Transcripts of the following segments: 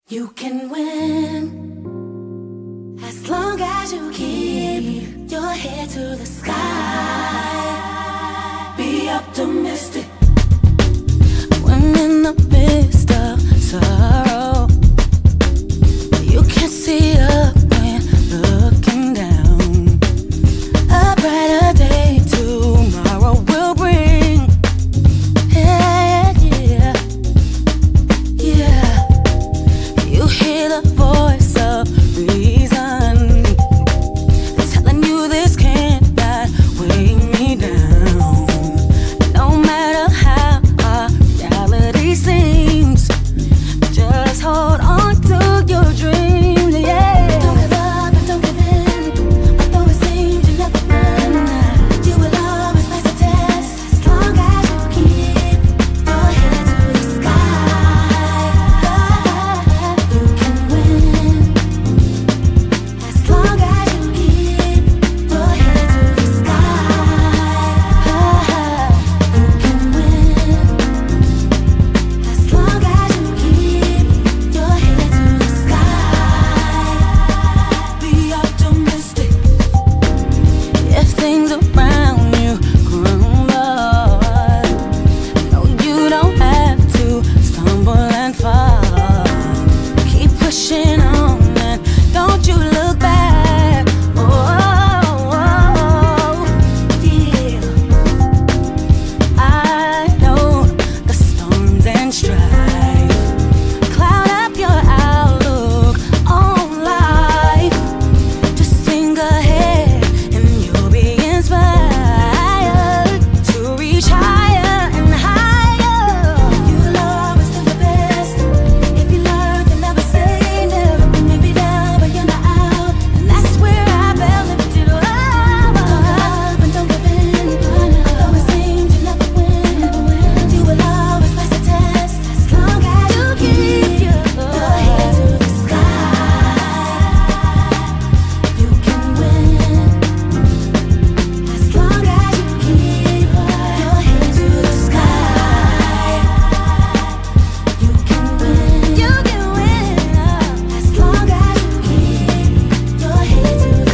You can win as long as you keep your head to the sky. Be optimistic. When in the midst of sorrow, you can see up when looking down. A brighter day tomorrow will bring. Yeah, yeah, yeah. You hear the voice of reason telling you this cannot weigh me down. No matter how our reality seems, just hold on to your dreams, yeah. Don't give up and don't give in, although it seems you never win. You will always pass the test as long as you keep your head to the sky. You can win as long as you keep your head to the sky. You can win as long as you keep your head to the sky. Be optimistic. If things around you crumble, no, you don't have to stumble and fall. Keep pushing on and don't you look back. Oh, yeah. I know the storms and strife cloud up your outlook on life. Just sing ahead and you'll be inspired to reach higher and higher. You will always do your best if you learn to never say never. You may be down, but you're not out, and that's where I felt lifted up. Don't give up and don't give in, although it seems you never win. You will always pass the test as long as you keep your head to the sky. You can win as long as you keep your head to the sky. You can win as long as you keep your head to the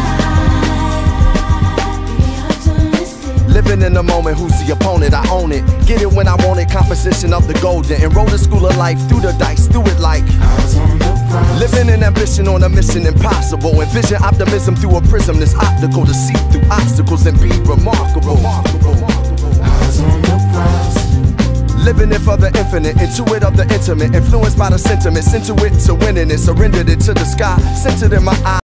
sky. Be optimistic. Living in the moment, who's the opponent? I own it. Get it when I want it, composition of the golden. Enroll the school of life, through the dice, do it like living in ambition on a mission impossible. Envision optimism through a prism that's optical to see through obstacles and be remarkable. Living it for the infinite, intuit of the intimate, influenced by the sentiment, sent to it to winning it, surrendered it to the sky, centered in my eyes.